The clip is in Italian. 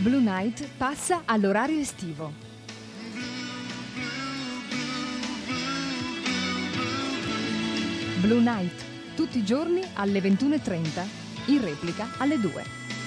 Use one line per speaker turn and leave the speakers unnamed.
Blue Night passa all'orario estivo. Blue Night, tutti i giorni alle 21:30, in replica alle 2.